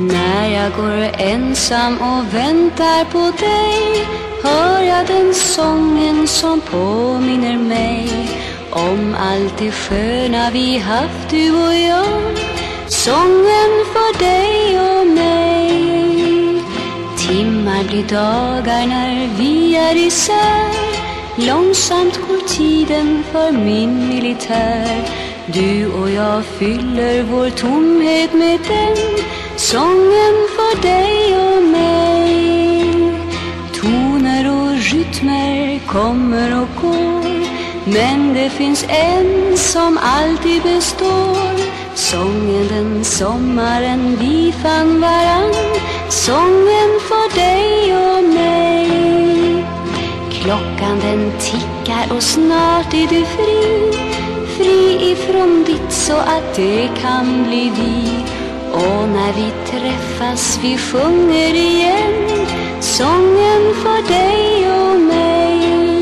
När jag går ensam och väntar på dig, hör jag den sången som påminner mig om allt det sköna vi haft, du och jag. Sången för dig och mig. Timmar blir dagar när vi är isär. Långsamt går tiden för min militär. Du och jag fyller vår tomhet med den sången för dig och mig. Toner och rytmer kommer och går, men det finns en som alltid består. Sången den sommaren vi fann varann. Sången för dig och mig. Klockan den tickar och snart är du fri. Fri ifrån ditt så att det kan bli vi. Och när vi träffas vi sjunger igen sången för dig och mig.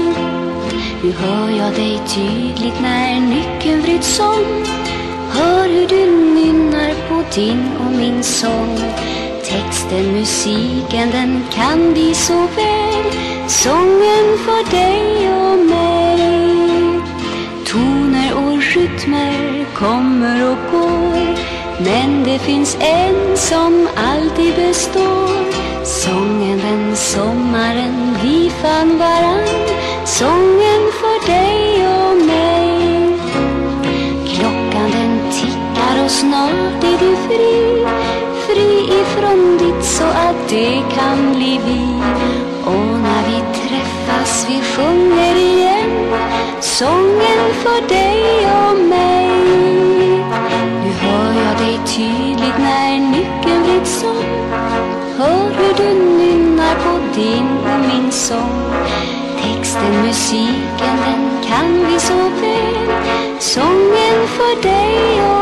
Nu hör jag dig tydligt när nyckeln vrids om. Hör hur du nynnar på din och min sång. Texten, musiken, den kan vi så väl. Sången för dig och mig. Toner och rytmer kommer och går, men det finns en som alltid består. Sången den sommaren vi fann varann. Sången för dig och mig. Klockan den tickar och snart är du fri. Fri ifrån ditt så att det kan bli vi. Och när vi träffas vi sjunger igen sången för dig och mig. Nu hör jag dig tydligt när nyckeln vrids om. Hör hur du nynnar på din och min sång. Texten, musiken, den kan vi så väl. Sången för dig och